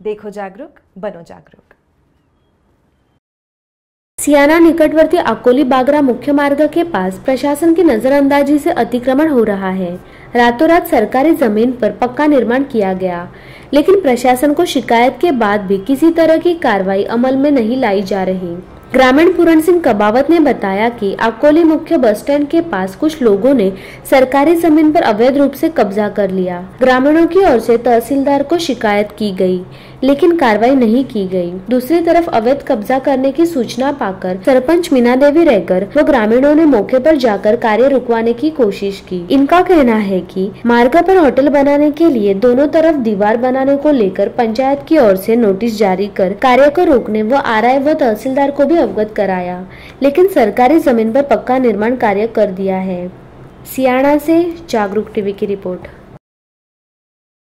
देखो जागरूक, बनो जागरूक। सियाना निकटवर्ती अकोली बागरा मुख्य मार्ग के पास प्रशासन की नजरअंदाजी से अतिक्रमण हो रहा है। रातों रात सरकारी जमीन पर पक्का निर्माण किया गया, लेकिन प्रशासन को शिकायत के बाद भी किसी तरह की कार्रवाई अमल में नहीं लाई जा रही। ग्रामीण पूरण सिंह कबावत ने बताया कि अकोली मुख्य बस स्टैंड के पास कुछ लोगों ने सरकारी जमीन पर अवैध रूप से कब्जा कर लिया। ग्रामीणों की ओर से तहसीलदार को शिकायत की गई, लेकिन कार्रवाई नहीं की गई। दूसरी तरफ अवैध कब्जा करने की सूचना पाकर सरपंच मीना देवी रहकर व ग्रामीणों ने मौके पर जाकर कार्य रुकवाने की कोशिश की। इनका कहना है कि मार्ग पर होटल बनाने के लिए दोनों तरफ दीवार बनाने को लेकर पंचायत की ओर से नोटिस जारी कर कार्य को रोकने व आरआई व तहसीलदार को भी अवगत कराया, लेकिन सरकारी जमीन पर पक्का निर्माण कार्य कर दिया है। सियाना से जागरूक टीवी की रिपोर्ट।